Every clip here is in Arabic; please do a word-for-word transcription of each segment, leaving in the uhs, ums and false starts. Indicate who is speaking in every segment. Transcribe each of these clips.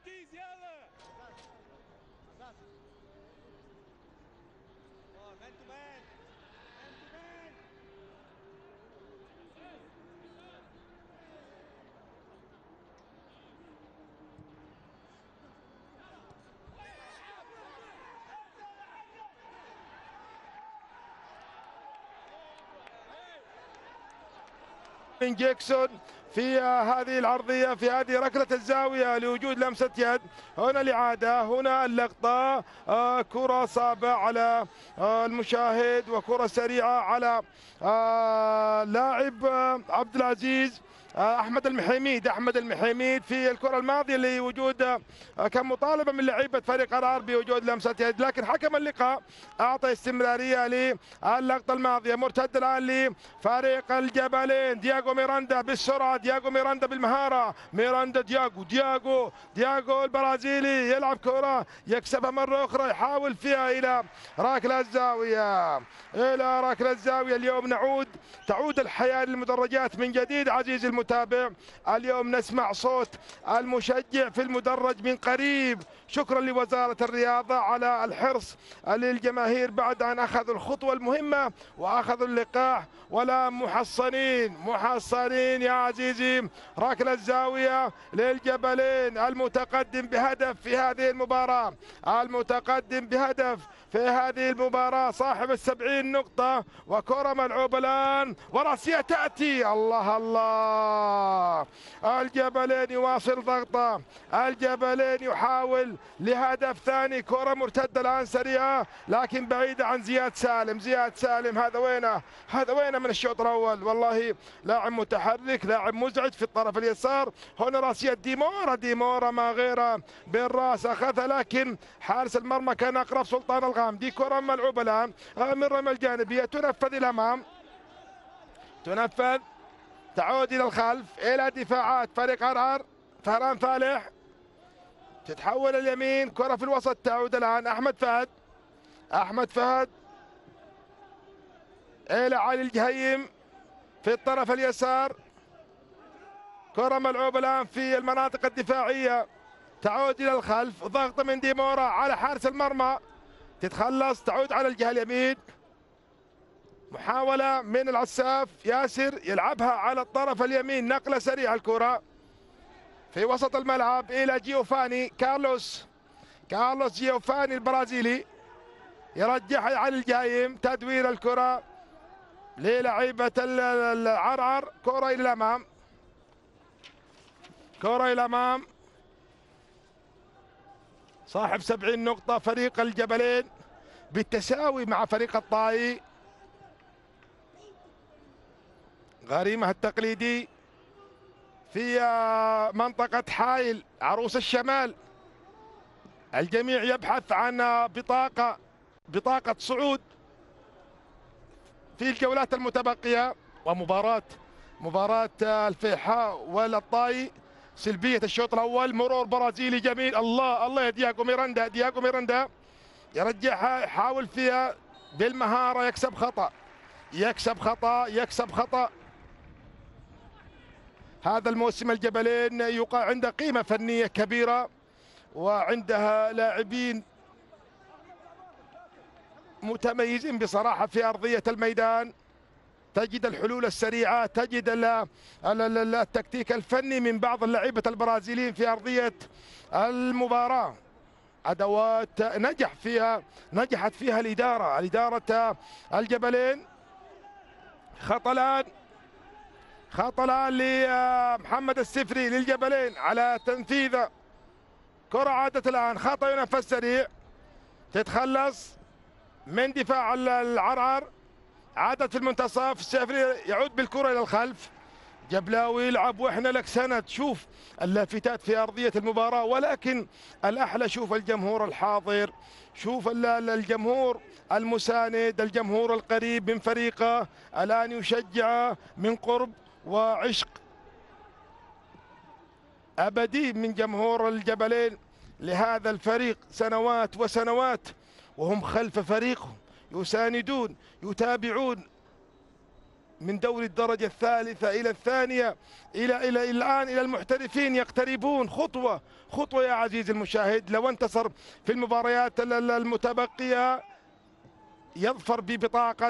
Speaker 1: تركيز يلا. مان تو مان. مان تو مان.
Speaker 2: من جيكسون في هذه العرضية، في هذه ركلة الزاوية لوجود لمسة يد. هنا الإعادة، هنا اللقطة، آه كرة صعبة على آه المشاهد، وكرة سريعة على آه لاعب آه عبد العزيز آه احمد المحيميد. احمد المحيميد في الكره الماضيه لوجود آه كان مطالبه من لعيبه فريق قرار بوجود لمسه يد، لكن حكم اللقاء اعطى استمراريه للقطه الماضيه. مرتد الان لفريق الجبلين، دياغو ميراندا بالسرعه، دياغو ميراندا بالمهاره، ميراندا دياغو دياغو دياغو البرازيلي يلعب كره يكسبها مره اخرى، يحاول فيها الى ركله الزاويه، الى ركله الزاويه. اليوم نعود تعود الحياه للمدرجات من جديد عزيزي المتابع. اليوم نسمع صوت المشجع في المدرج من قريب. شكرا لوزارة الرياضة على الحرص للجماهير بعد أن أخذوا الخطوة المهمة وأخذوا اللقاح، ولا محصنين محصنين يا عزيزي. ركلة الزاوية للجبلين، المتقدم بهدف في هذه المباراة، المتقدم بهدف في هذه المباراة، صاحب السبعين نقطة. وكرة ملعوبة الآن وراسية تأتي، الله الله. الجبلين يواصل ضغطه، الجبلين يحاول لهدف ثاني. كرة مرتدة الآن سريعة لكن بعيدة عن زياد سالم. زياد سالم هذا وينه؟ هذا وينه من الشوط الأول؟ والله لاعب متحرك، لاعب مزعج في الطرف اليسار. هنا راسية ديمورا، ديمورا ما غيره بالراس أخذها، لكن حارس المرمى كان أقرب. سلطان الغامدي، كرة ملعوبة الآن من رمى الجانبية، تنفذ إلى الأمام، تنفذ تعود إلى الخلف إلى دفاعات فريق عرعر. فهران فالح تتحول اليمين، كرة في الوسط تعود الآن أحمد فهد، أحمد فهد إلى علي الجهيم في الطرف اليسار. كرة ملعوبة الآن في المناطق الدفاعية تعود إلى الخلف، ضغط من ديمورا على حارس المرمى، تتخلص تعود على الجهة اليمين. محاولة من العساف ياسر يلعبها على الطرف اليمين، نقلة سريعة الكرة في وسط الملعب إلى جيوفاني كارلوس، كارلوس جيوفاني البرازيلي يرجعها على الجايم. تدوير الكرة للعيبة العرعر، كرة إلى الأمام، كرة إلى الأمام. صاحب سبعين نقطة فريق الجبلين بالتساوي مع فريق الطائي. غريمه التقليدي في منطقة حائل عروس الشمال. الجميع يبحث عن بطاقة بطاقة صعود في الجولات المتبقية. ومباراة مباراة الفيحاء والطائي سلبية الشوط الأول. مرور برازيلي جميل، الله الله يا دياغو ميراندا، دياغو ميراندا يرجعها، يحاول فيها بالمهارة، يكسب خطأ، يكسب خطأ، يكسب خطأ. هذا الموسم الجبلين يقع عنده قيمة فنية كبيرة، وعندها لاعبين متميزين بصراحة في أرضية الميدان. تجد الحلول السريعة، تجد التكتيك الفني من بعض اللاعبة البرازيليين في أرضية المباراة. أدوات نجح فيها نجحت فيها الإدارة الإدارة الجبلين. خطأ الآن، خطأ الآن لمحمد السفري للجبلين على تنفيذ كرة. عادت الآن خطأ ينفذ سريع، تتخلص من دفاع العرعر. عادت في المنتصف، السفري يعود بالكرة إلى الخلف. جبلاوي يلعب واحنا لك سند. شوف اللافتات في أرضية المباراة، ولكن الأحلى شوف الجمهور الحاضر، شوف الجمهور المساند، الجمهور القريب من فريقه الآن يشجع من قرب وعشق أبدي من جمهور الجبلين لهذا الفريق. سنوات وسنوات وهم خلف فريقهم، يساندون، يتابعون من دوري الدرجة الثالثة إلى الثانية إلى إلى الآن إلى المحترفين، يقتربون خطوة خطوة يا عزيزي المشاهد. لو انتصر في المباريات المتبقية يظفر ببطاقة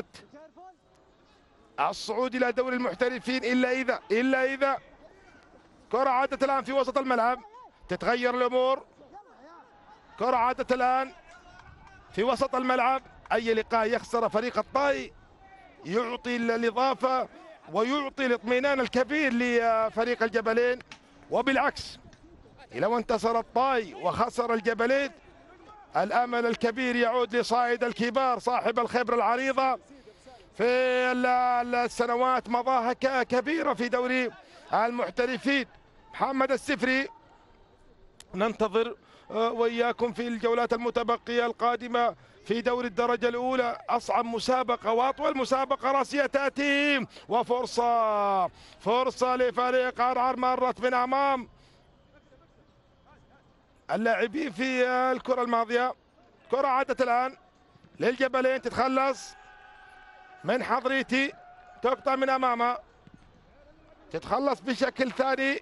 Speaker 2: الصعود إلى دوري المحترفين، إلا إذا إلا إذا كرة عادت الآن في وسط الملعب، تتغير الأمور. كرة عادت الآن في وسط الملعب. أي لقاء يخسر فريق الطائي يعطي الإضافة ويعطي الاطمئنان الكبير لفريق الجبلين، وبالعكس لو انتصر الطائي وخسر الجبلين الأمل الكبير يعود لصائد الكبار صاحب الخبرة العريضة في السنوات مضاها كبيرة في دوري المحترفين. محمد السفري ننتظر وإياكم في الجولات المتبقية القادمة في دوري الدرجة الأولى، أصعب مسابقة وأطول مسابقة راسية تأتي، وفرصة فرصة لفريق عرعر مرت من أمام اللاعبين في الكرة الماضية. كرة عادت الآن للجبلين، تتخلص من حضريتي، تقطع من أمامها، تتخلص بشكل ثاني.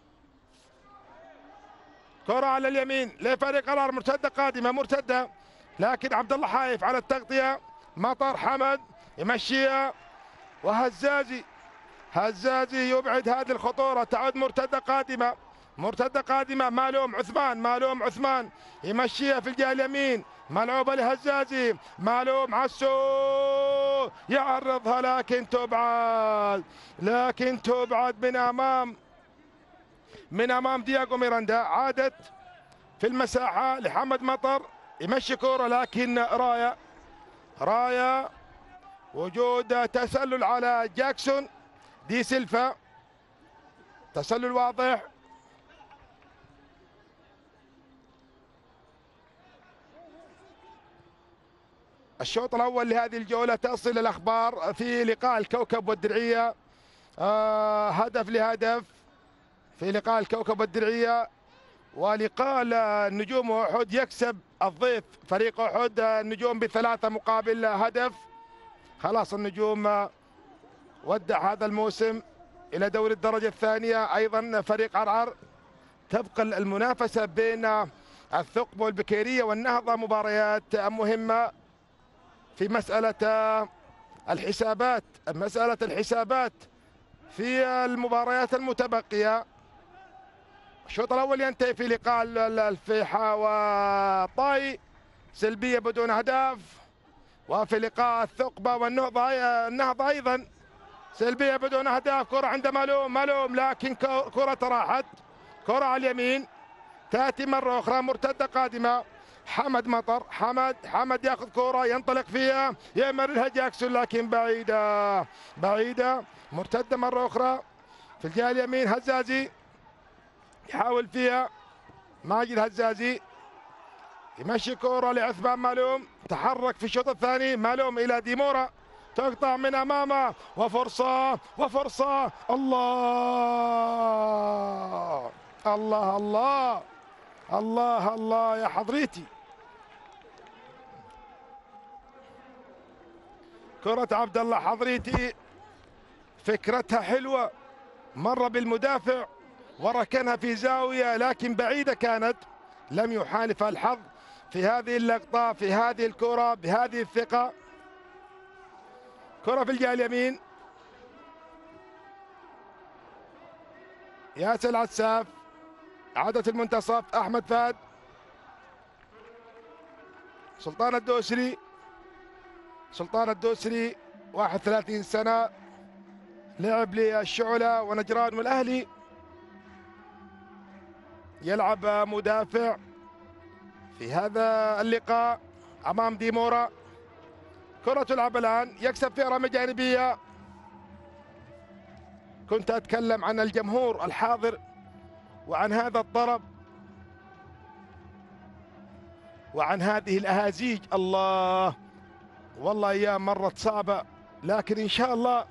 Speaker 2: كرة على اليمين لفريق عرعر، مرتدة قادمة مرتدة، لكن عبد الله حايف على التغطية. مطر حمد يمشيها، وهزازي هزازي يبعد هذه الخطورة، تعود مرتدة قادمة مرتدة قادمة. مالوم عثمان مالوم عثمان يمشيها في الجهة اليمين، ملعوبة لهزازي، مالوم عسو يعرضها لكن تبعد لكن تبعد من أمام من أمام دياغو ميراندا. عادت في المساحة لحمد مطر، يمشي كورة لكن راية راية وجود تسلل على جاكسون دي سيلفا، تسلل واضح. الشوط الأول لهذه الجولة تصل الأخبار في لقاء الكوكب والدرعية، آه هدف لهدف في لقاء الكوكب والدرعية، ولقاء النجوم وأحد يكسب الضيف فريق أحد النجوم بثلاثة مقابل هدف. خلاص النجوم ودع هذا الموسم إلى دوري الدرجة الثانية. أيضا فريق عرعر تبقى المنافسة بين الثقب والبكيرية والنهضة، مباريات مهمة في مسألة الحسابات مسألة الحسابات في المباريات المتبقية. الشوط الأول ينتهي في لقاء الفيحاء والطائي سلبية بدون أهداف، وفي لقاء الثقبة والنهضة النهضة أيضا سلبية بدون أهداف. كرة عند مالوم مالوم لكن كرة راحت، كرة على اليمين تأتي مرة أخرى مرتدة قادمة. حمد مطر حمد حمد ياخذ كرة ينطلق فيها يمررها جاكسون لكن بعيدة بعيدة. مرتدة مرة أخرى في الجهة اليمين، هزازي يحاول فيها، ماجد هزازي يمشي كرة لعثمان مالوم، تحرك في الشوط الثاني مالوم إلى ديمورا، تقطع من أمامه وفرصة وفرصة. الله الله الله الله الله يا حضريتي، كرة عبد الله حضريتي فكرتها حلوة، مر بالمدافع وركنها في زاوية لكن بعيدة كانت، لم يحالف الحظ في هذه اللقطة في هذه الكرة بهذه الثقة. كرة في الجهة اليمين، ياسر العساف، عادة المنتصف أحمد فهد، سلطان الدوسري سلطان الدوسري واحد وثلاثين سنة، لعب للشعلة ونجران والأهلي، يلعب مدافع في هذا اللقاء أمام ديمورا. كرة تلعب الآن، يكسب فيها رمي جانبية. كنت أتكلم عن الجمهور الحاضر وعن هذا الطرب وعن هذه الأهازيج. الله والله أيام مرت صعبة، لكن إن شاء الله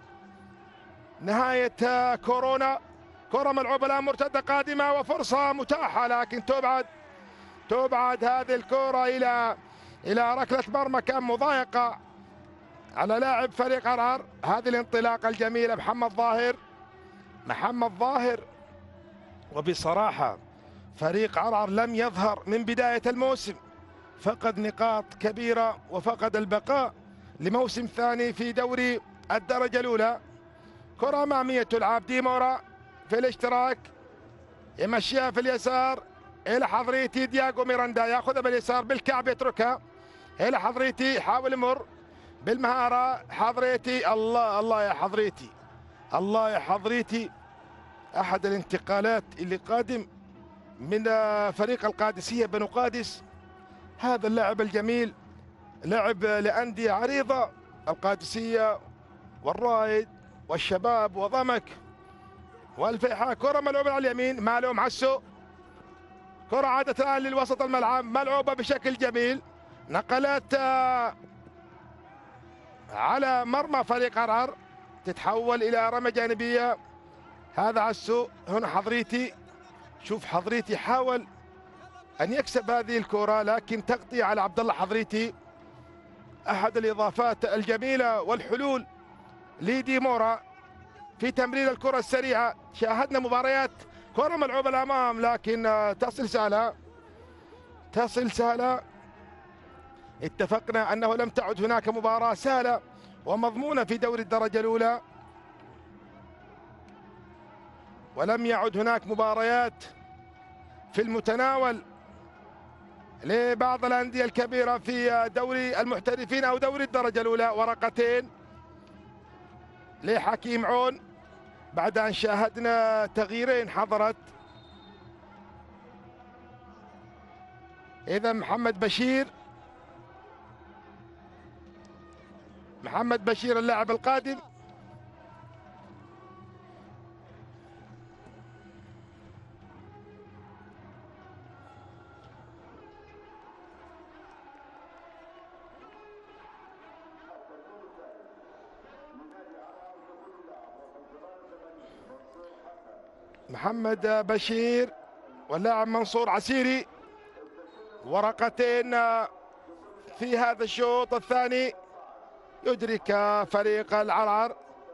Speaker 2: نهاية كورونا. كرة ملعوبة الآن مرتدة قادمة وفرصة متاحة لكن تبعد تبعد هذه الكرة إلى إلى ركلة مرمى، كان مضايقة على لاعب فريق عرعر. هذه الانطلاقة الجميلة محمد ظاهر، محمد ظاهر. وبصراحة فريق عرعر لم يظهر من بداية الموسم، فقد نقاط كبيرة وفقد البقاء لموسم ثاني في دوري الدرجة الأولى. كرة أمامية تلعب، ديمورا في الاشتراك يمشيها في اليسار إلى حضريتي، دياغو ميراندا ياخذها باليسار بالكعب يتركها إلى حضريتي، يحاول يمر بالمهارة حضريتي. الله الله يا حضريتي، الله يا حضريتي. أحد الانتقالات اللي قادم من فريق القادسية بنو قادس، هذا اللاعب الجميل لعب لأندية عريضة، القادسية والرائد والشباب وضمك والفيحاء. كرة ملعوبة على اليمين، مالو معسو، كرة عادت الآن للوسط الملعب، ملعوبة بشكل جميل، نقلت على مرمى فريق عرعر، تتحول إلى رمى جانبية. هذا عسو، هنا حضريتي، شوف حضريتي حاول أن يكسب هذه الكرة لكن تغطية على عبد الله حضريتي. أحد الإضافات الجميلة والحلول لديمورا في تمرير الكرة السريعة. شاهدنا مباريات كرة ملعوبة الأمام لكن تصل سهلة، تصل سهلة. اتفقنا أنه لم تعد هناك مباراة سهلة ومضمونة في دوري الدرجة الأولى، ولم يعد هناك مباريات في المتناول لبعض الأندية الكبيرة في دوري المحترفين أو دوري الدرجة الأولى. ورقتين لحكيم عون بعد أن شاهدنا تغييرين حضرت. إذا محمد بشير، محمد بشير اللاعب القادم. محمد بشير واللاعب منصور عسيري. ورقتين في هذا الشوط الثاني يدرك فريق العرعر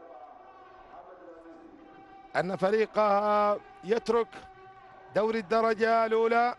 Speaker 2: أن فريقه يترك دوري الدرجة الأولى.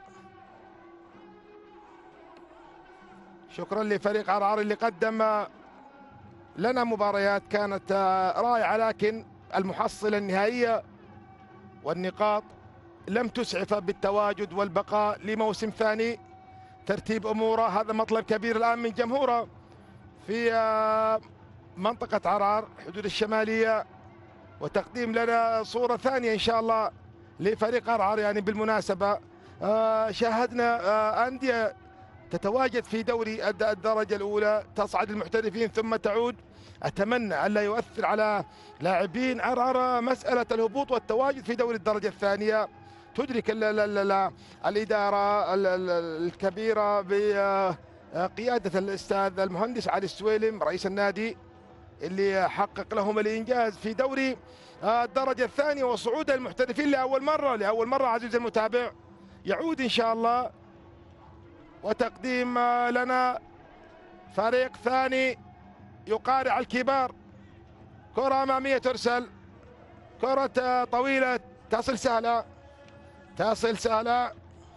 Speaker 2: شكرا لفريق عرعر اللي قدم لنا مباريات كانت رائعة، لكن المحصلة النهائية والنقاط لم تسعف بالتواجد والبقاء لموسم ثاني. ترتيب أموره، هذا مطلب كبير الآن من جمهوره في منطقة عرعر حدود الشمالية، وتقديم لنا صورة ثانية إن شاء الله لفريق عرعر. يعني بالمناسبة شاهدنا أندية تتواجد في دوري الدرجة الأولى، تصعد المحترفين ثم تعود. أتمنى ألا يؤثر على لاعبين عرعر مسألة الهبوط والتواجد في دوري الدرجة الثانية. تدرك ال ال ال الإدارة الكبيرة بقيادة الأستاذ المهندس علي السويلم رئيس النادي اللي حقق لهم الإنجاز في دوري الدرجة الثانية وصعود المحترفين لأول مرة، لأول مرة عزيزي المتابع يعود إن شاء الله، وتقديم لنا فريق ثاني يقارع الكبار. كرة أمامية ترسل، كرة طويلة تصل سهلة، تصل سهلة.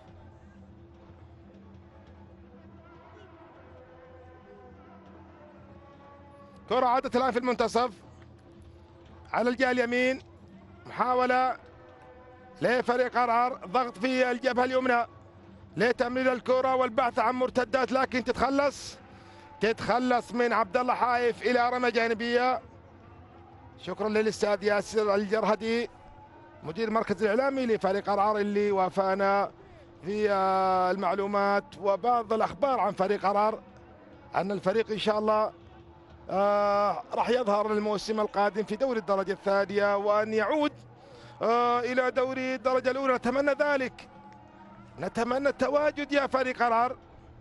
Speaker 2: كرة عادت الآن في المنتصف على الجهة اليمين، محاولة لفريق عرعر، ضغط في الجبهة اليمنى لتمرير الكرة والبحث عن مرتدات، لكن تتخلص تتخلص من عبد الله حايف إلى رمى جانبية. شكرا للأستاذ ياسر الجرهدي مدير المركز الإعلامي لفريق عرعر اللي وافانا في المعلومات وبعض الأخبار عن فريق عرعر، أن الفريق إن شاء الله آه راح يظهر الموسم القادم في دوري الدرجة الثانية وأن يعود آه إلى دوري الدرجة الأولى. نتمنى ذلك، نتمنى التواجد يا فريق عرعر.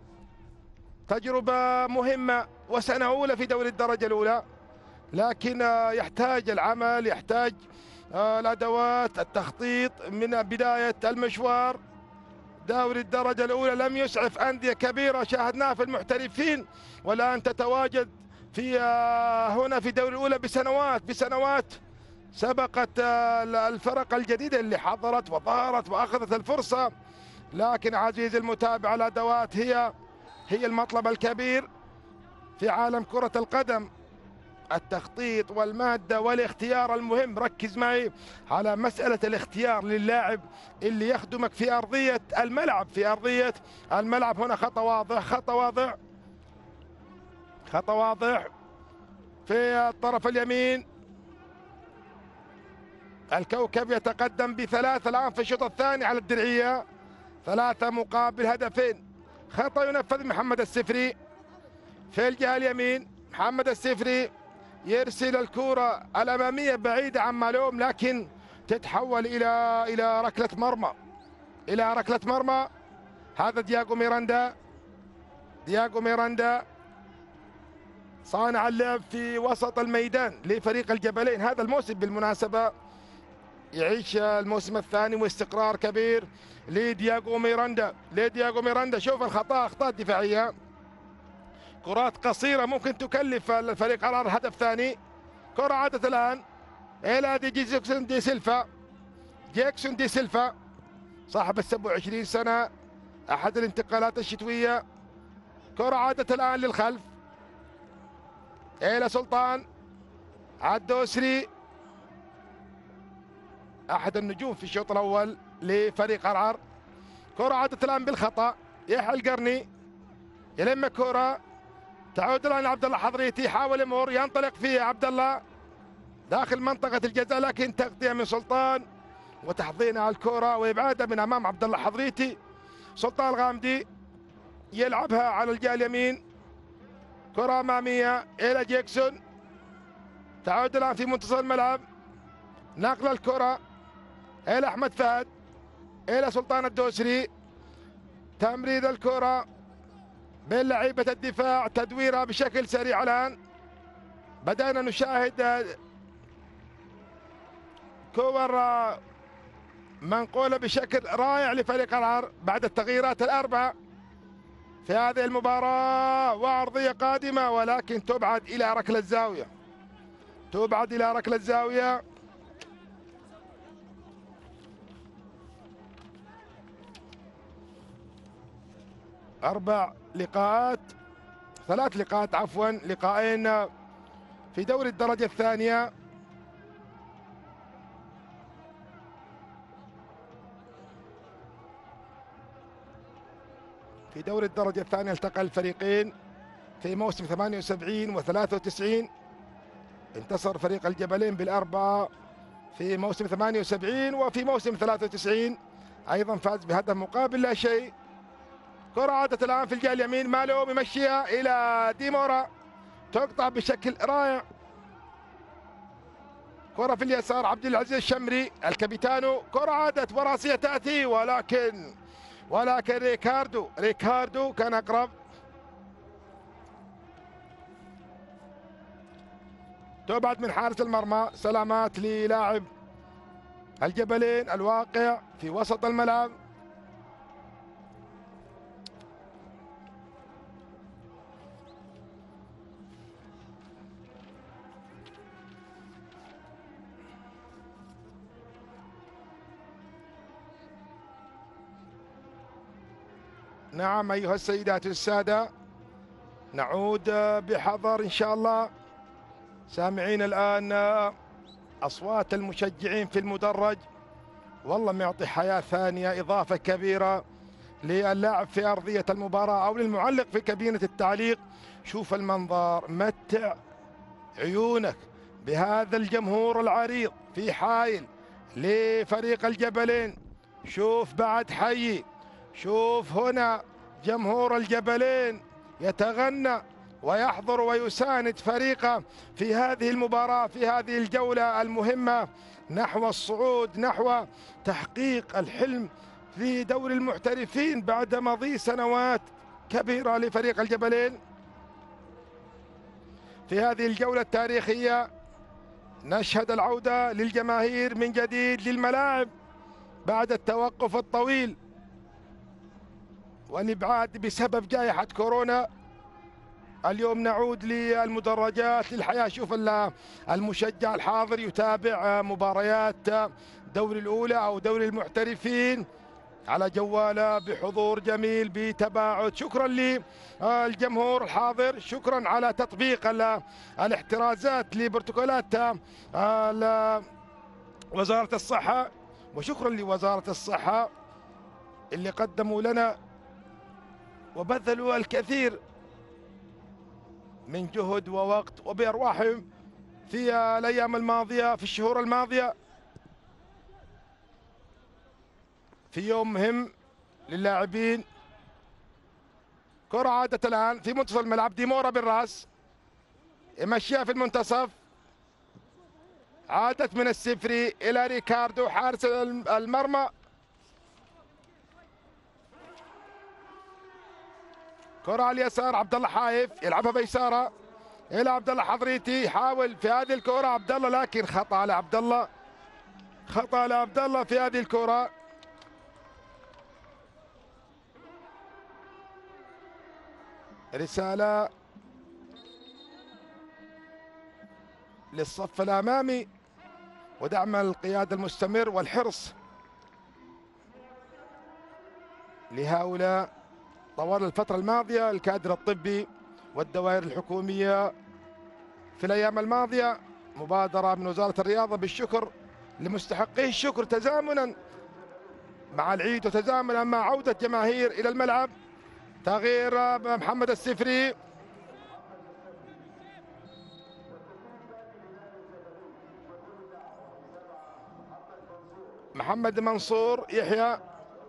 Speaker 2: تجربة مهمة وسنة أولى في دوري الدرجة الأولى، لكن آه يحتاج العمل، يحتاج آه الأدوات، التخطيط من بداية المشوار. دوري الدرجة الأولى لم يسعف أندية كبيرة شاهدناها في المحترفين، والآن تتواجد في هنا في الدوري الأولى بسنوات بسنوات سبقت الفرق الجديدة اللي حضرت وظهرت وأخذت الفرصة. لكن عزيزي المتابع الأدوات هي هي المطلب الكبير في عالم كرة القدم، التخطيط والمادة والاختيار المهم. ركز معي على مسألة الاختيار للاعب اللي يخدمك في أرضية الملعب في أرضية الملعب. هنا خطأ واضح خطأ واضح خطأ واضح في الطرف اليمين. الكوكب يتقدم بثلاثة الآن في الشوط الثاني على الدرعية، ثلاثة مقابل هدفين. خطأ ينفذ محمد السفري في الجهة اليمين. محمد السفري يرسل الكرة الأمامية بعيدة عن مالوم، لكن تتحول إلى إلى ركلة مرمى إلى ركلة مرمى. هذا دياغو ميراندا دياغو ميراندا صانع اللعب في وسط الميدان لفريق الجبلين. هذا الموسم بالمناسبة يعيش الموسم الثاني واستقرار كبير لدياغو ميراندا لدياغو ميراندا شوف الخطأ، أخطاء دفاعية، كرات قصيرة ممكن تكلف الفريق على هدف ثاني. كرة عادت الآن إلى دي جيكسون دي سيلفا جيكسون دي سيلفا صاحب السبع وعشرين سنة، أحد الانتقالات الشتوية. كرة عادت الآن للخلف إلى سلطان الدوسري، أحد النجوم في الشوط الأول لفريق عرعر. كرة عادت الآن بالخطأ، يحيى القرني يلم كرة، تعود الآن عبد الله حضريتي، حاول يمر، ينطلق فيه عبد الله داخل منطقة الجزاء، لكن تغطية من سلطان وتحضين على الكرة وإبعادها من أمام عبد الله حضريتي. سلطان الغامدي يلعبها على الجهة اليمين، كرة أمامية إلى جيكسون، تعود الآن في منتصف الملعب، نقل الكرة إلى أحمد فهد إلى سلطان الدوسري، تمرير الكرة بين لعيبة الدفاع، تدويرها بشكل سريع. الآن بدأنا نشاهد كور منقولة بشكل رائع لفريق العرعر بعد التغييرات الأربعة في هذه المباراة، وعرضية قادمة ولكن تبعد إلى ركلة الزاوية تبعد إلى ركلة الزاوية. أربع لقاءات ثلاث لقاءات عفوا لقاءين في دوري الدرجة الثانية. في دوري الدرجة الثانية التقى الفريقين في موسم ثمانية وسبعين وثلاثة وتسعين، انتصر فريق الجبلين بالأربعة في موسم ثمانية وسبعين، وفي موسم ثلاثة وتسعين أيضا فاز بهدف مقابل لا شيء. كرة عادت الآن في الجهة اليمين، مالو يمشيها إلى ديمورا، تقطع بشكل رائع. كرة في اليسار عبد العزيز الشمري الكابيتانو، كرة عادت وراسية تأتي ولكن ولكن ريكاردو ريكاردو كان أقرب. تبعد من حارس المرمى، سلامات للاعب الجبلين الواقع في وسط الملعب. نعم أيها السيدات والسادة، نعود بحذر إن شاء الله. سامعين الآن أصوات المشجعين في المدرج، والله معطي حياة ثانية، إضافة كبيرة للاعب في أرضية المباراة أو للمعلق في كابينة التعليق. شوف المنظر، متع عيونك بهذا الجمهور العريض في حائل لفريق الجبلين. شوف بعد حي، شوف هنا جمهور الجبلين يتغنى ويحضر ويساند فريقه في هذه المباراة، في هذه الجولة المهمة نحو الصعود، نحو تحقيق الحلم في دوري المحترفين بعد مضي سنوات كبيرة لفريق الجبلين. في هذه الجولة التاريخية نشهد العودة للجماهير من جديد للملاعب بعد التوقف الطويل والإبعاد بسبب جائحة كورونا. اليوم نعود للمدرجات للحياة. شوف المشجع الحاضر يتابع مباريات دوري الأولى أو دوري المحترفين على جواله بحضور جميل بتباعد. شكرا للجمهور الحاضر، شكرا على تطبيق الاحترازات لبروتوكولات وزارة الصحة، وشكرا لوزارة الصحة اللي قدموا لنا وبذلوا الكثير من جهد ووقت وبأرواحهم في الأيام الماضية، في الشهور الماضية، في يوم مهم للاعبين. كرة عادت الآن في منتصف الملعب، ديمورا بالراس يمشيها في المنتصف، عادت من السفري إلى ريكاردو حارس المرمى. كرة على اليسار، عبد الله حايف يلعبها بيساره الى عبد الله حضريتي، يحاول في هذه الكرة عبد الله لكن خطأ على عبد الله، خطأ على عبد الله في هذه الكرة. رسالة للصف الأمامي ودعم القيادة المستمر والحرص لهؤلاء طوال الفترة الماضية، الكادر الطبي والدوائر الحكومية في الأيام الماضية. مبادرة من وزارة الرياضة بالشكر لمستحقيه الشكر تزامنا مع العيد وتزامنا مع عودة جماهير إلى الملعب. تغيير محمد السفري، محمد منصور يحيى،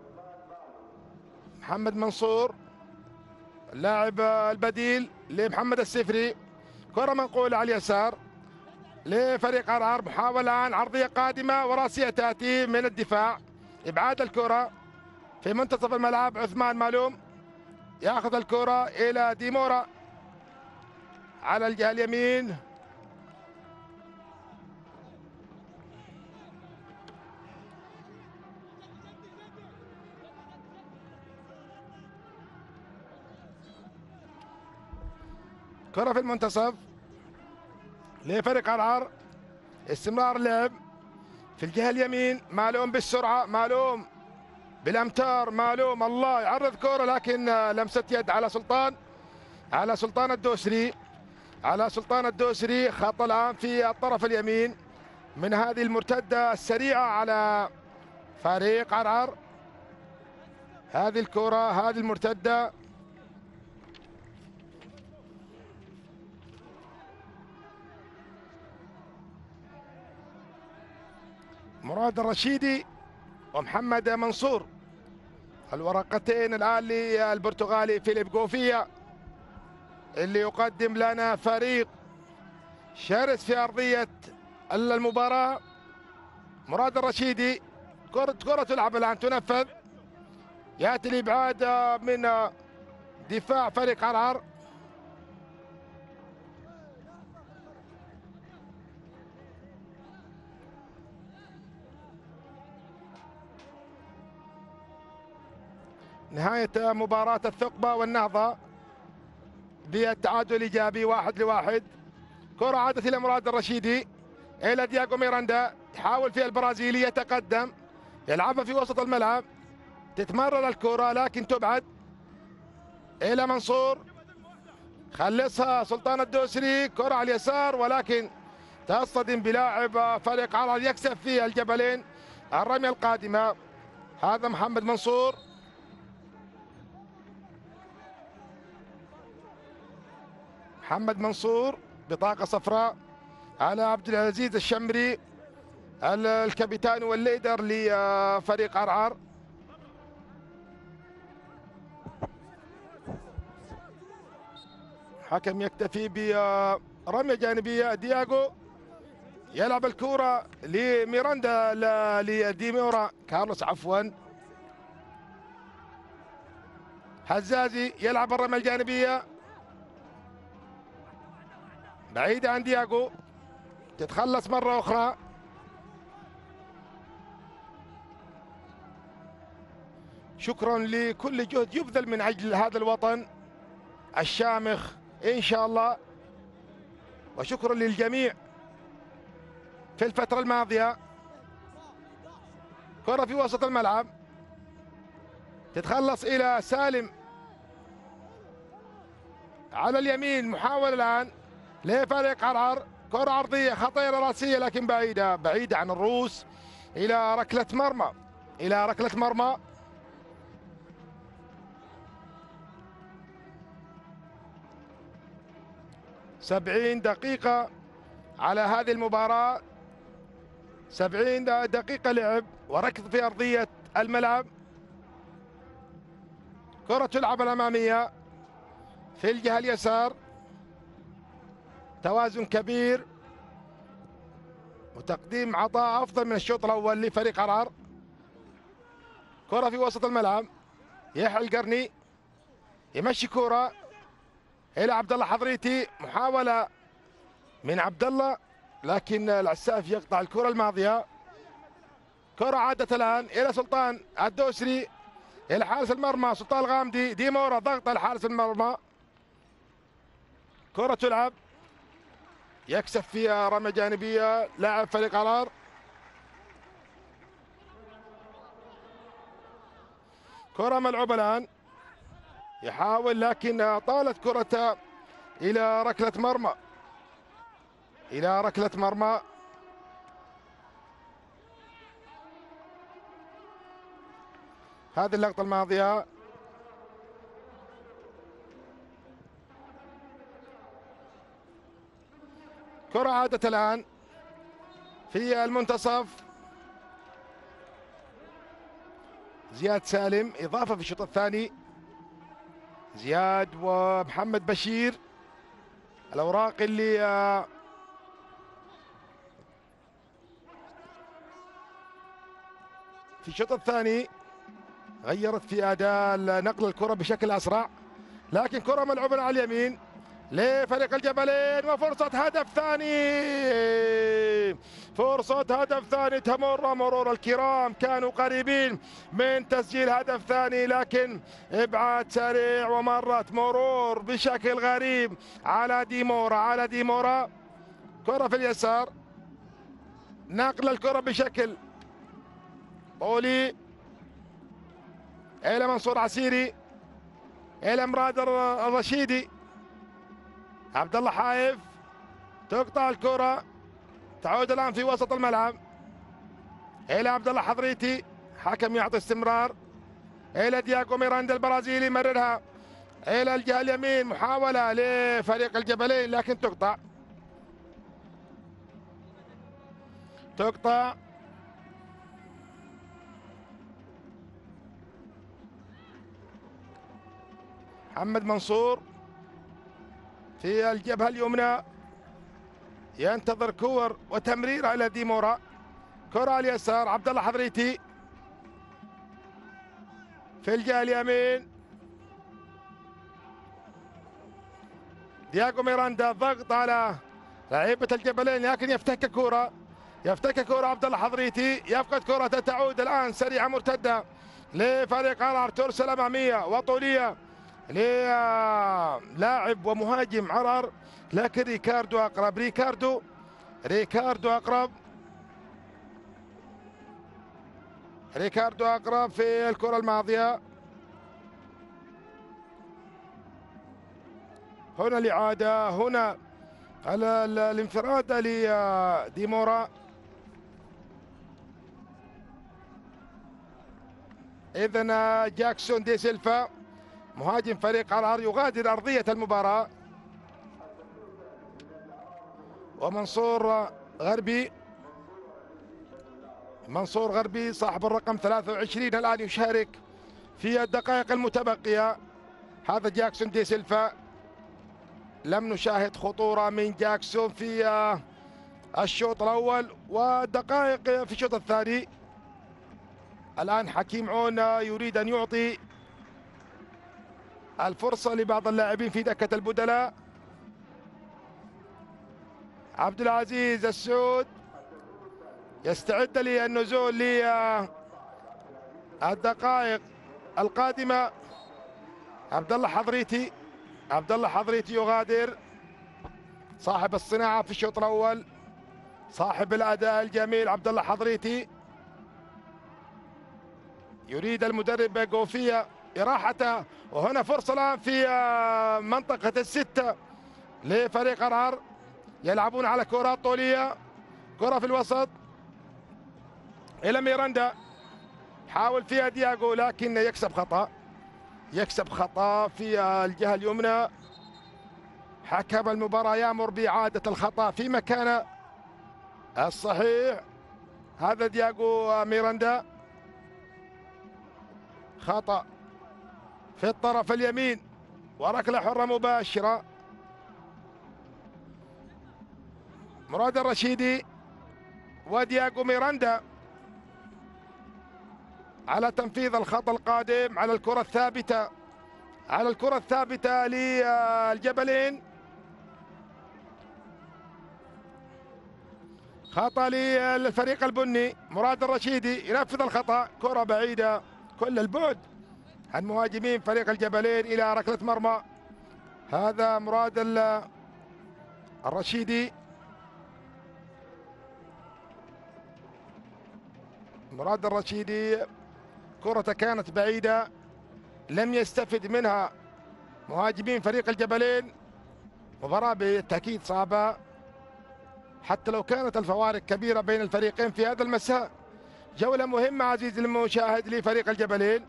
Speaker 2: محمد منصور اللاعب البديل لمحمد السفري. كرة منقولة على اليسار لفريق عرعر، محاولة الآن عرضية قادمة وراسية تأتي من الدفاع، إبعاد الكرة في منتصف الملعب. عثمان مالوم ياخذ الكرة إلى ديمورا على الجهة اليمين، كرة في المنتصف لفريق عرعر، استمرار اللعب في الجهة اليمين. مالوم بالسرعة، مالوم بالأمتار، مالوم الله يعرض كرة لكن لمسة يد على سلطان، على سلطان الدوسري، على سلطان الدوسري. خط الآن في الطرف اليمين من هذه المرتدة السريعة على فريق عرعر. هذه الكرة، هذه المرتدة مراد الرشيدي ومحمد منصور، الورقتين الآن للبرتغالي فيليب جوفيا اللي يقدم لنا فريق شرس في أرضية المباراة. مراد الرشيدي، كرة كرة تلعب الآن تنفذ، يأتي الإبعاد من دفاع فريق عرعر. نهاية مباراة الثقبة والنهضة بالتعادل الإيجابي واحد لواحد. كرة عادت إلى مراد الرشيدي إلى دياغو ميراندا، يحاول فيها البرازيلي يتقدم، يلعبها في وسط الملعب، تتمرر الكرة لكن تبعد إلى منصور، خلصها سلطان الدوسري. كرة على اليسار ولكن تصطدم بلاعب فريق عرعر يكسب في الجبلين. الرمية القادمة هذا محمد منصور، محمد منصور بطاقة صفراء على عبد العزيز الشمري الكابتن والليدر لفريق عرعر. حكم يكتفي برمية جانبية. دياغو يلعب الكرة لميراندا لديمورا كارلوس عفوا، حزازي يلعب الرمية الجانبية بعيدة عن دياغو، تتخلص مرة أخرى. شكرا لكل جهد يبذل من أجل هذا الوطن الشامخ إن شاء الله. وشكرا للجميع في الفترة الماضية. كرة في وسط الملعب تتخلص إلى سالم على اليمين، محاولة الآن لفريق عرعر، كرة عرضية خطيرة راسية لكن بعيدة بعيدة عن الرؤوس، إلى ركلة مرمى إلى ركلة مرمى. سبعين دقيقة على هذه المباراة، سبعين دقيقة لعب وركض في أرضية الملعب. كرة تلعب الأمامية في الجهة اليسار، توازن كبير وتقديم عطاء أفضل من الشوط الأول لفريق عرعر. كرة في وسط الملعب، يحيى القرني يمشي كرة إلى عبد الله حضريتي، محاولة من عبد الله لكن العساف يقطع الكرة الماضية. كرة عادت الآن إلى سلطان الدوسري، إلى حارس المرمى سلطان الغامدي، ديمورا ضغط على حارس المرمى. كرة تلعب، يكسب فيها رمى جانبية لاعب فريق عرعر. كرة ملعوبة الآن، يحاول لكن طالت كرة إلى ركلة مرمى إلى ركلة مرمى. هذه اللقطة الماضية كرة عادت الآن في المنتصف، زياد سالم إضافة في الشوط الثاني، زياد ومحمد بشير الأوراق اللي في الشوط الثاني غيرت في أداء نقل الكرة بشكل أسرع، لكن كرة ملعوبة على اليمين لفريق الجبلين وفرصة هدف ثاني، فرصة هدف ثاني تمر مرور الكرام، كانوا قريبين من تسجيل هدف ثاني لكن ابعاد سريع ومرت مرور بشكل غريب على ديمورا على ديمورا. كرة في اليسار، نقل الكرة بشكل طولي إلى منصور عسيري، إلى مراد الرشيدي، عبد الله حايف، تقطع الكرة تعود الآن في وسط الملعب إلى عبد الله حضريتي، حكم يعطي استمرار إلى دياغو ميراندا البرازيلي، مررها إلى الجهة اليمين، محاولة لفريق الجبلين لكن تقطع تقطع محمد منصور في الجبهة اليمنى ينتظر كور وتمرير على ديمورا. كرة على اليسار، عبد الله حضريتي في الجهة اليمين، دياغو ميراندا ضغط على لعيبة الجبلين لكن يفتك كرة يفتك كرة عبد الله حضريتي، يفقد كرة تعود الآن سريعة مرتدة لفريق عرعر، ترسل أمامية وطولية للاعب ومهاجم عرعر لكن ريكاردو أقرب ريكاردو ريكاردو أقرب ريكاردو أقرب في الكرة الماضية. هنا الإعادة، هنا الانفراد لديمورا. إذن جاكسون دي سيلفا مهاجم فريق عرعر يغادر أرضية المباراة، ومنصور غربي منصور غربي صاحب الرقم ثلاثة وعشرين الآن يشارك في الدقائق المتبقية. هذا جاكسون دي سيلفا، لم نشاهد خطورة من جاكسون في الشوط الأول والدقائق في الشوط الثاني. الآن حكيم عون يريد أن يعطي الفرصة لبعض اللاعبين في دكة البدلاء. عبد العزيز السعود يستعد للنزول للدقائق القادمة. عبد الله حضريتي عبد الله حضريتي يغادر، صاحب الصناعة في الشوط الأول، صاحب الأداء الجميل عبد الله حضريتي. يريد المدرب جوفية إراحته، وهنا فرصة الآن في منطقة الستة لفريق عرعر، يلعبون على كرات طولية، كرة في الوسط إلى ميراندا، حاول فيها دياغو لكن يكسب خطأ، يكسب خطأ في الجهة اليمنى. حكم المباراة يأمر بإعادة الخطأ في مكانه الصحيح. هذا دياغو ميراندا، خطأ في الطرف اليمين وركلة حرة مباشرة. مراد الرشيدي ودياغو ميراندا على تنفيذ الخطأ القادم على الكرة الثابتة، على الكرة الثابتة للجبلين. خطأ للفريق البني، مراد الرشيدي ينفذ الخطأ، كرة بعيدة كل البعد عن مهاجمين فريق الجبلين إلى ركلة مرمى. هذا مراد الرشيدي، مراد الرشيدي كرة كانت بعيدة لم يستفد منها مهاجمين فريق الجبلين. مباراة بالتأكيد صعبة حتى لو كانت الفوارق كبيرة بين الفريقين في هذا المساء. جولة مهمة عزيزي المشاهد لفريق الجبلين،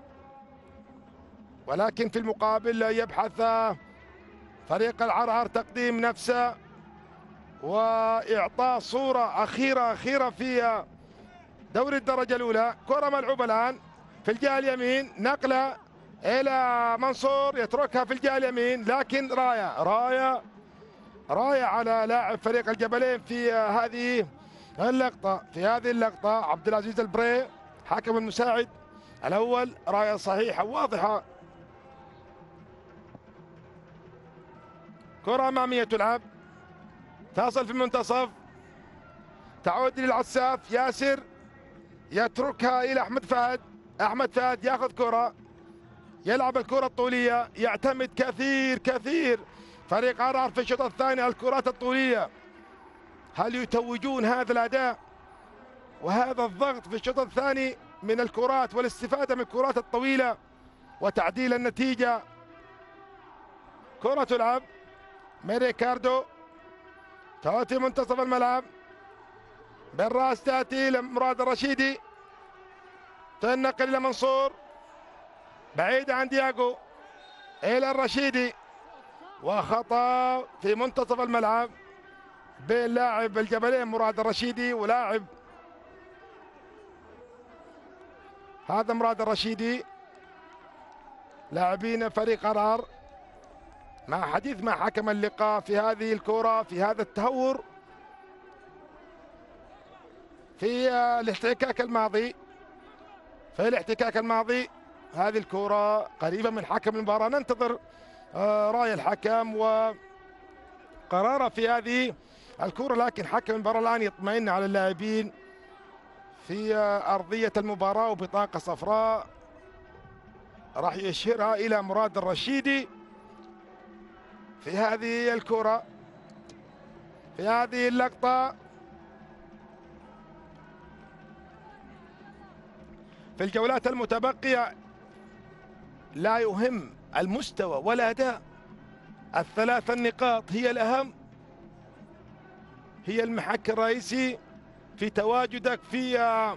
Speaker 2: ولكن في المقابل يبحث فريق العرعر تقديم نفسه وإعطاء صورة أخيرة أخيرة في دوري الدرجة الأولى. كرة ملعوبة الآن في الجهة اليمين، نقلة إلى منصور يتركها في الجهة اليمين، لكن راية راية راية على لاعب فريق الجبلين في هذه اللقطة. في هذه اللقطة عبد العزيز البري حكم المساعد الأول، راية صحيحة واضحة. كرة أمامية تلعب، تصل في المنتصف، تعود للعساف، ياسر يتركها إلى أحمد فهد، أحمد فهد يأخذ كرة، يلعب الكرة الطولية، يعتمد كثير كثير فريق عرعر في الشوط الثاني على الكرات الطولية. هل يتوجون هذا الأداء وهذا الضغط في الشوط الثاني من الكرات والاستفادة من الكرات الطويلة وتعديل النتيجة؟ كرة تلعب من ريكاردو، تأتي منتصف الملعب، بالراس تأتي لمراد الرشيدي، تنقل إلى منصور، بعيدة عن دياغو إلى الرشيدي، وخطأ في منتصف الملعب بين لاعب الجبلين مراد الرشيدي ولاعب، هذا مراد الرشيدي لاعبين فريق عرعر. مع حديث مع حكم اللقاء في هذه الكرة، في هذا التهور في الاحتكاك الماضي، في الاحتكاك الماضي هذه الكرة قريبة من حكم المباراة. ننتظر رأي الحكم وقراره في هذه الكرة، لكن حكم المباراة الآن يطمئن على اللاعبين في أرضية المباراة، وبطاقة صفراء راح يشيرها إلى مراد الرشيدي في هذه الكرة، في هذه اللقطة. في الجولات المتبقية لا يهم المستوى والأداء، الثلاث النقاط هي الأهم، هي المحك الرئيسي في تواجدك في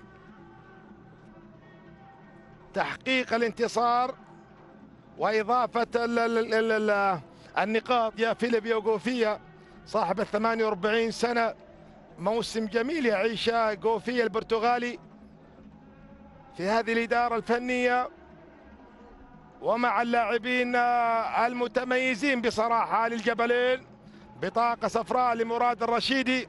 Speaker 2: تحقيق الانتصار وإضافة النقاط. يا فيليب يوغوفيا صاحب الثمانية وأربعين سنة، موسم جميل يعيشه غوفيا البرتغالي في هذه الإدارة الفنية ومع اللاعبين المتميزين بصراحة للجبلين. بطاقة صفراء لمراد الرشيدي،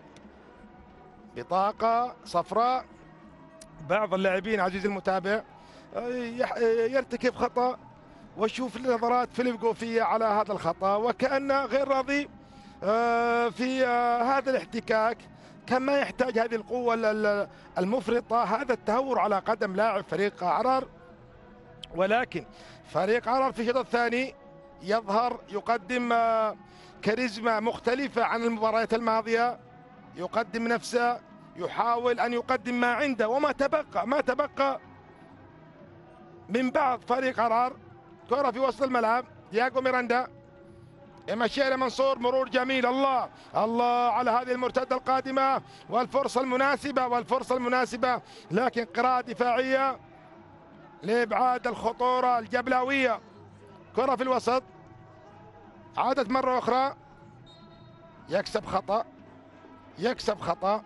Speaker 2: بطاقة صفراء. بعض اللاعبين عزيزي المتابع يرتكب خطأ وشوف نظرات فيليب غوفيا على هذا الخطأ وكأنه غير راضي في هذا الاحتكاك، كما يحتاج هذه القوة المفرطة. هذا التهور على قدم لاعب فريق عرعر، ولكن فريق عرعر في الشوط الثاني يظهر، يقدم كاريزما مختلفة عن المباريات الماضية، يقدم نفسه، يحاول أن يقدم ما عنده وما تبقى ما تبقى من بعض فريق عرعر. كرة في وسط الملعب، دياغو ميراندا يمشي إلى منصور، مرور جميل. الله الله على هذه المرتدة القادمة والفرصة المناسبة والفرصة المناسبة، لكن قراءة دفاعية لإبعاد الخطورة الجبلاوية. كرة في الوسط، عادت مرة أخرى، يكسب خطأ يكسب خطأ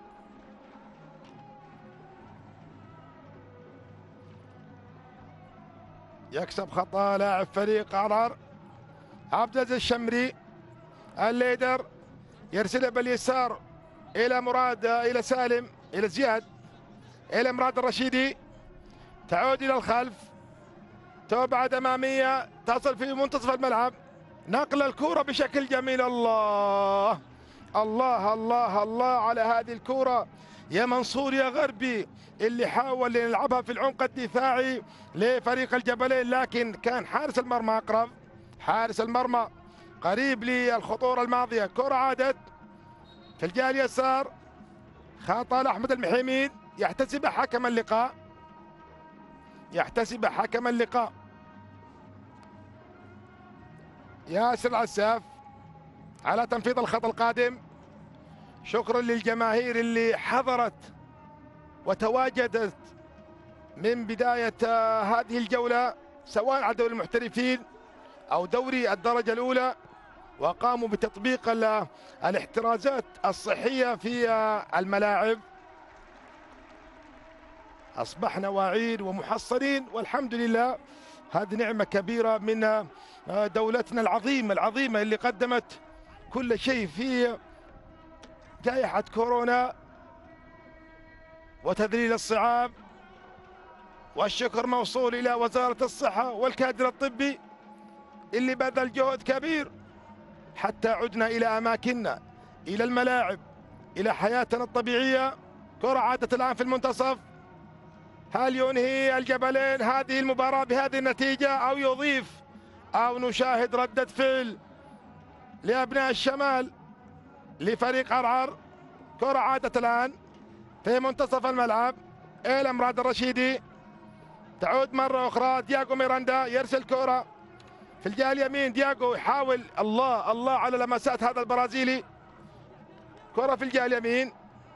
Speaker 2: يكسب خطأ لاعب فريق عرعر عبد العزيز الشمري. الليدر يرسلها باليسار إلى مراد، إلى سالم، إلى زياد، إلى مراد الرشيدي، تعود إلى الخلف، تبعد أمامية، تصل في منتصف الملعب، نقل الكرة بشكل جميل. الله الله الله الله على هذه الكرة يا منصور يا غربي، اللي حاول يلعبها في العمق الدفاعي لفريق الجبلين، لكن كان حارس المرمى أقرب، حارس المرمى قريب للخطورة الماضية. كرة عادت في الجهة اليسار، خطأ لأحمد المحيميد، يحتسب حكم اللقاء يحتسب حكم اللقاء ياسر العساف على تنفيذ الخط القادم. شكرا للجماهير اللي حضرت وتواجدت من بداية هذه الجولة، سواء على دوري المحترفين أو دوري الدرجة الأولى، وقاموا بتطبيق الاحترازات الصحية في الملاعب. أصبحنا واعيين ومحصنين والحمد لله، هذه نعمة كبيرة من دولتنا العظيمة العظيمة اللي قدمت كل شيء في جائحة كورونا وتذليل الصعاب. والشكر موصول إلى وزارة الصحة والكادر الطبي اللي بذل جهد كبير حتى عدنا إلى أماكننا، إلى الملاعب، إلى حياتنا الطبيعية. كرة عادت الآن في المنتصف، هل ينهي الجبلين هذه المباراة بهذه النتيجة أو يضيف أو نشاهد ردة فعل لأبناء الشمال لفريق عرعر؟ كرة عادت الآن في منتصف الملعب إلى مراد الرشيدي، تعود مرة أخرى دياغو ميراندا، يرسل كرة في الجهة اليمين، دياغو يحاول، الله الله على لمسات هذا البرازيلي. كرة في الجهة اليمين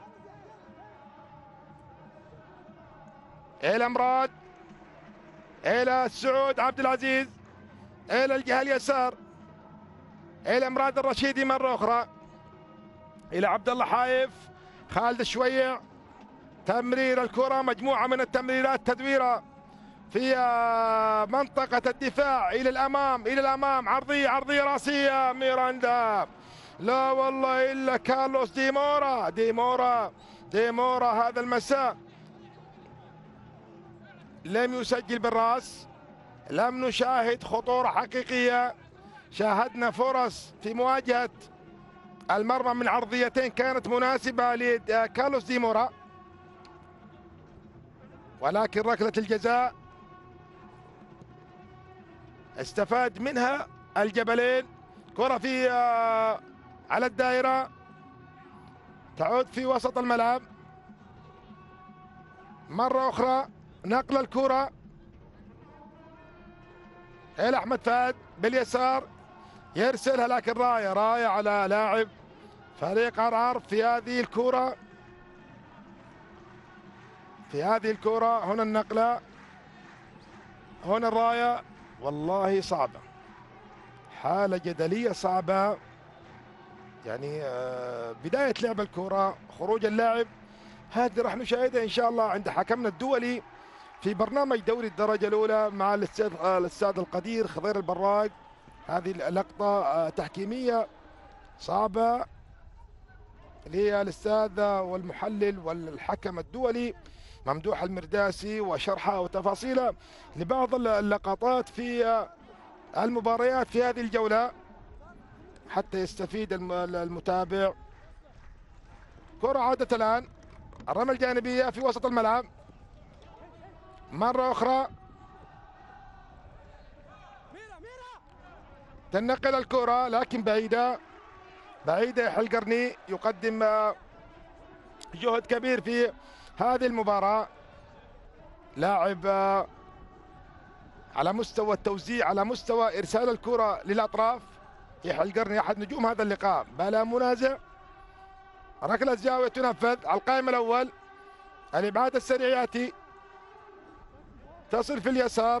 Speaker 2: إلى مراد، إلى سعود عبد العزيز، إلى الجهة اليسار إلى مراد الرشيدي مرة أخرى، إلى عبد الله حايف، خالد الشويع، تمرير الكرة، مجموعة من التمريرات، تدويرة في منطقة الدفاع إلى الأمام إلى الأمام، عرضية عرضية راسية، ميراندا، لا والله إلا كارلوس ديمورا ديمورا ديمورا هذا المساء لم يسجل بالراس. لم نشاهد خطورة حقيقية، شاهدنا فرص في مواجهة المرمى من عرضيتين كانت مناسبة لكارلوس ديمورا، ولكن ركلة الجزاء استفاد منها الجبلين. كرة في على الدائرة، تعود في وسط الملعب مرة أخرى، نقل الكرة إلى أحمد فهد باليسار، يرسلها لكن راية راية على لاعب فريق عرعر في هذه الكرة في هذه الكرة هنا النقلة، هنا الراية. والله صعبة، حالة جدلية صعبة، يعني بداية لعب الكرة، خروج اللاعب، هذه راح نشاهدها إن شاء الله عند حكمنا الدولي في برنامج دوري الدرجة الأولى مع الأستاذ الأستاذ القدير خضير البراق. هذه اللقطة تحكيمية صعبة للأستاذ والمحلل والحكم الدولي ممدوح المرداسي، وشرحها وتفاصيلها لبعض اللقطات في المباريات في هذه الجولة حتى يستفيد المتابع. كرة عادت الآن، الرمى الجانبية في وسط الملعب، مرة أخرى تنقل الكرة لكن بعيدة بعيدة. حلقرني يقدم جهد كبير في هذه المباراة، لاعب على مستوى التوزيع، على مستوى إرسال الكرة للأطراف. حلقرني أحد نجوم هذا اللقاء بلا منازع. ركلة زاوية تنفذ على القائم الأول، الإبعاد السريع يأتي، تصل في اليسار،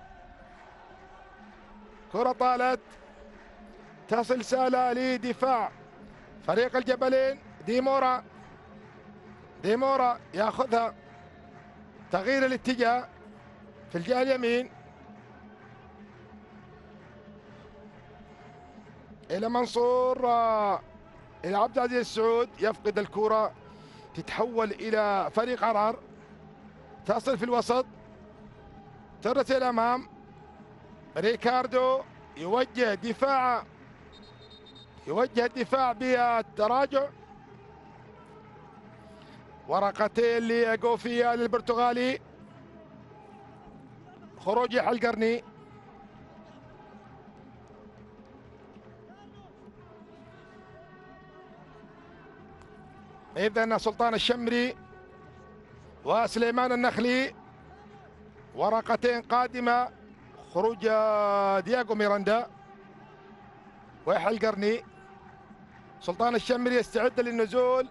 Speaker 2: كرة طالت، تصل سالة لدفاع فريق الجبلين. ديمورا ديمورا ياخذها، تغيير الاتجاه في الجهة اليمين إلى منصور، إلى عبد العزيز السعود، يفقد الكرة، تتحول إلى فريق عرعر، تصل في الوسط، ترسل الأمام. ريكاردو يوجه دفاع يوجه الدفاع بالتراجع. ورقتين لجوفيا للبرتغالي، خروج حلقرني. إذن سلطان الشمري وسليمان النخلي، ورقتين قادمة، خروج دياغو ميراندا وحلقرني. سلطان الشمري يستعد للنزول،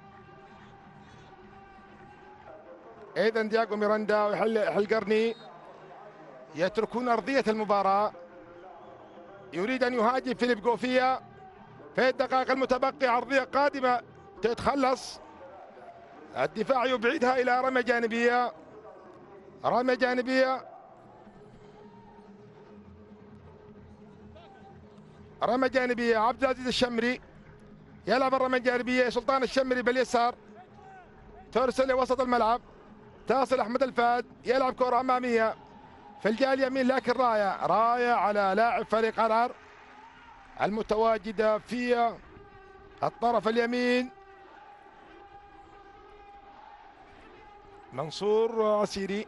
Speaker 2: إذن دياغو ميراندا وحلقرني يتركون أرضية المباراة. يريد أن يهاجم فيليب جوفيا في الدقائق المتبقية، عرضية قادمة تتخلص، الدفاع يبعدها إلى رمية جانبية، رمية جانبية، رمية جانبية. عبد العزيز الشمري يلعب الرمية الجانبية، سلطان الشمري باليسار، ترسل لوسط الملعب، تصل أحمد الفهد، يلعب كرة أمامية في الجهة اليمين، لكن راية راية على لاعب فريق عرعر المتواجدة في الطرف اليمين، منصور عسيري.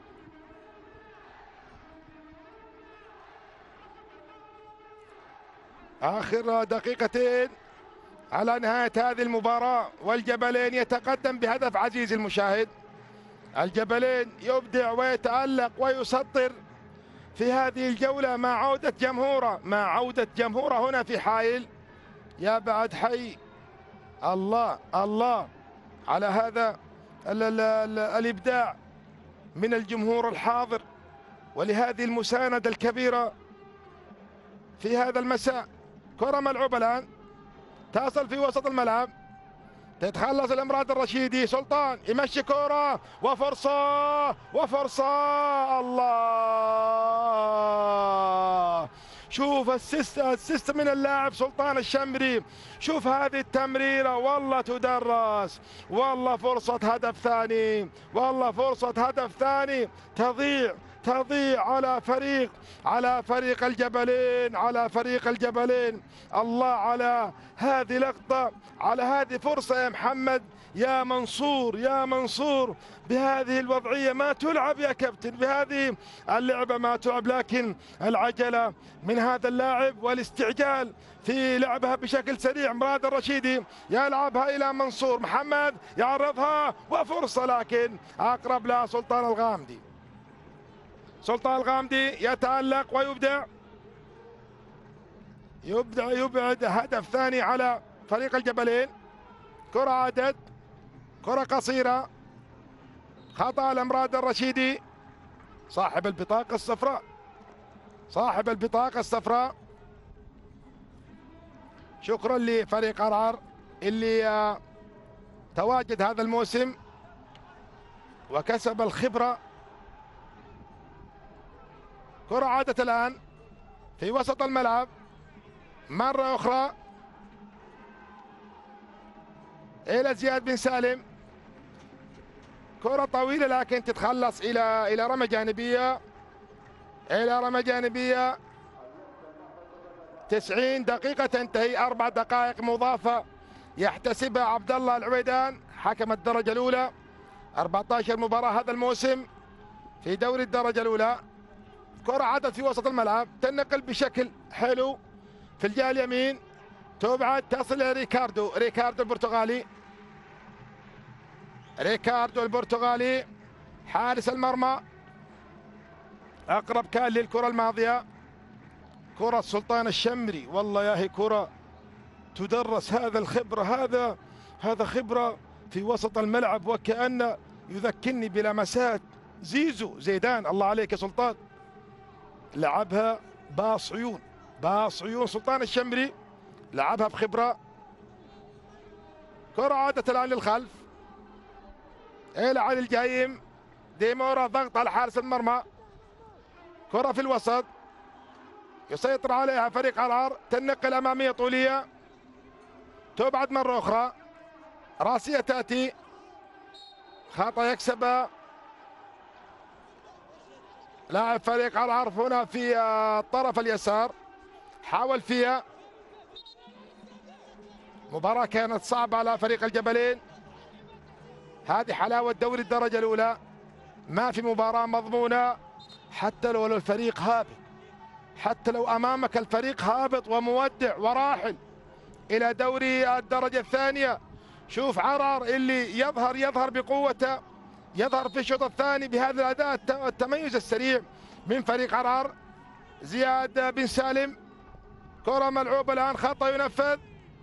Speaker 2: آخر دقيقتين على نهاية هذه المباراة، والجبلين يتقدم بهدف. عزيزي المشاهد، الجبلين يبدع ويتألق ويسطر في هذه الجولة مع عودة جمهوره، مع عودة جمهوره هنا في حائل. يا بعد حي، الله الله على هذا ال ال ال الإبداع من الجمهور الحاضر، ولهذه المساندة الكبيرة في هذا المساء. كرة ملعوبة الآن، تصل في وسط الملعب، تتخلص الامراد الرشيدي. سلطان يمشي كرة وفرصة وفرصة، الله، شوف السيست السيست من اللاعب سلطان الشمري، شوف هذه التمريرة، والله تدرس، والله فرصة هدف ثاني، والله فرصة هدف ثاني تضيع تضيع على فريق على فريق الجبلين على فريق الجبلين. الله على هذه لقطة، على هذه فرصة يا محمد، يا منصور يا منصور، بهذه الوضعية ما تلعب يا كابتن، بهذه اللعبة ما تلعب، لكن العجلة من هذا اللاعب والاستعجال في لعبها بشكل سريع. مراد الرشيدي يلعبها إلى منصور، محمد يعرضها وفرصة، لكن أقرب لها سلطان الغامدي. سلطان الغامدي يتألق ويبدع يبدع يبعد هدف ثاني على فريق الجبلين. كرة عادت، كرة قصيرة، خطأ لمراد الرشيدي صاحب البطاقة الصفراء صاحب البطاقة الصفراء. شكرا لفريق عرعر اللي تواجد هذا الموسم وكسب الخبرة. كرة عادت الآن في وسط الملعب مرة أخرى إلى زياد بن سالم، كرة طويلة لكن تتخلص إلى إلى رمى جانبية إلى رمى جانبية. تسعين دقيقة تنتهي، أربع دقائق مضافة يحتسبها عبد الله العويدان حكم الدرجة الأولى. أربعة عشر مباراة هذا الموسم في دوري الدرجة الأولى. كرة عادت في وسط الملعب، تنقل بشكل حلو في الجهة اليمين، تبعد تصل إلى ريكاردو، ريكاردو البرتغالي، ريكاردو البرتغالي حارس المرمى، أقرب كان للكرة الماضية، كرة سلطان الشمري. والله يا هي كرة تدرس، هذا الخبرة، هذا هذا خبرة في وسط الملعب، وكأن يذكرني بلمسات زيزو زيدان. الله عليك يا سلطان، لعبها باص عيون، باص عيون سلطان الشمري، لعبها بخبرة. كرة عادت الآن للخلف إلى علي الجايم، ديمورا ضغط على حارس المرمى، كرة في الوسط يسيطر عليها فريق عرعر، تنقل أمامية طولية، تبعد مرة أخرى، راسية تأتي، خطأ يكسبها لاعب فريق عرعر هنا في الطرف اليسار، حاول فيها. مباراة كانت صعبة على فريق الجبلين، هذه حلاوة دوري الدرجة الأولى، ما في مباراة مضمونة حتى لو الفريق هابط، حتى لو أمامك الفريق هابط ومودع وراحل إلى دوري الدرجة الثانية. شوف عرعر اللي يظهر يظهر بقوته، يظهر في الشوط الثاني بهذا الأداء التميز السريع من فريق عرعر. زياد بن سالم، كرة ملعوبة الآن، خطأ ينفذ،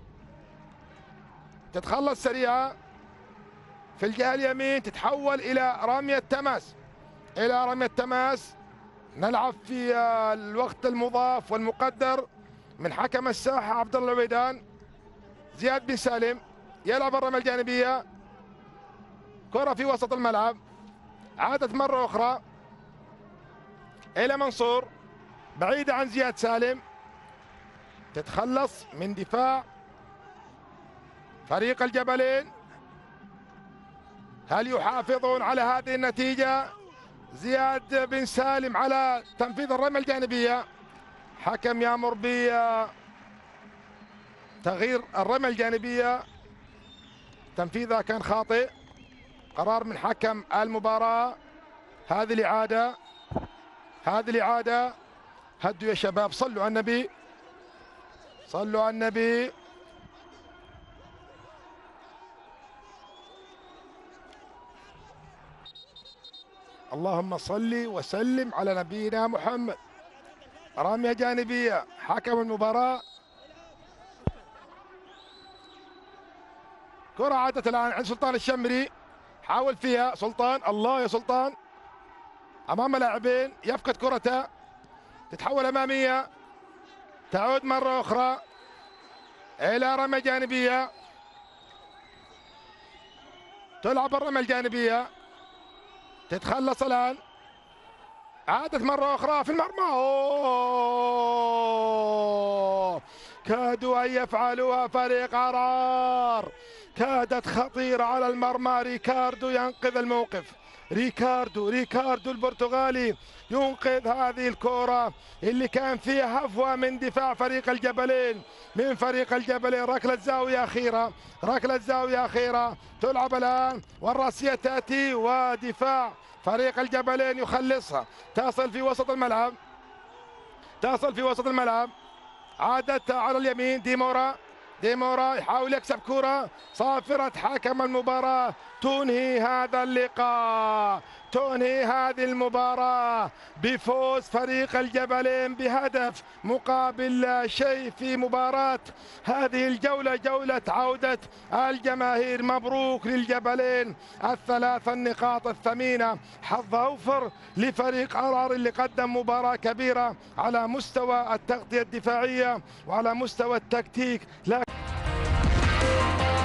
Speaker 2: تتخلص سريعة في الجهة اليمين، تتحول إلى رمية تماس، إلى رمية تماس. نلعب في الوقت المضاف والمقدر من حكم الساحة عبد الله العبيدان. زياد بن سالم يلعب الرمية الجانبية، كرة في وسط الملعب، عادت مرة أخرى إلى منصور بعيدة عن زياد سالم، تتخلص من دفاع فريق الجبلين. هل يحافظون على هذه النتيجة؟ زياد بن سالم على تنفيذ الرمية الجانبية، حكم يأمر بتغيير الرمية الجانبية، تنفيذها كان خاطئ، قرار من حكم المباراة. هذه الإعادة، هذه الإعادة. هدوا يا شباب، صلوا على النبي، صلوا على النبي. اللهم صل وسلم على نبينا محمد. رمية جانبية، حكم المباراة. كرة عادت الآن عند سلطان الشمري، حاول فيها سلطان، الله يا سلطان، أمام لاعبين، يفقد كرته، تتحول أمامية، تعود مرة أخرى إلى رمية جانبية، تلعب الرمية الجانبية، تتخلص الآن، عادت مرة أخرى في المرمى. أوه، كادوا أن يفعلوها فريق عرعر، كادت خطيرة على المرمى. ريكاردو ينقذ الموقف، ريكاردو ريكاردو البرتغالي ينقذ هذه الكرة اللي كان فيها هفوة من دفاع فريق الجبلين، من فريق الجبلين. ركلة زاوية أخيرة، ركلة زاوية أخيرة تلعب الآن، والراسية تأتي، ودفاع فريق الجبلين يخلصها، تصل في وسط الملعب، تصل في وسط الملعب، عادت على اليمين. ديمورا، ديمورا يحاول يكسب كرة، صافرة حكم المباراة تنهي هذا اللقاء، تنهي هذه المباراة بفوز فريق الجبلين بهدف مقابل لا شيء في مباراة هذه الجولة، جولة عودة الجماهير. مبروك للجبلين الثلاث النقاط الثمينة، حظ أوفر لفريق عرعر اللي قدم مباراة كبيرة على مستوى التغطية الدفاعية وعلى مستوى التكتيك. لا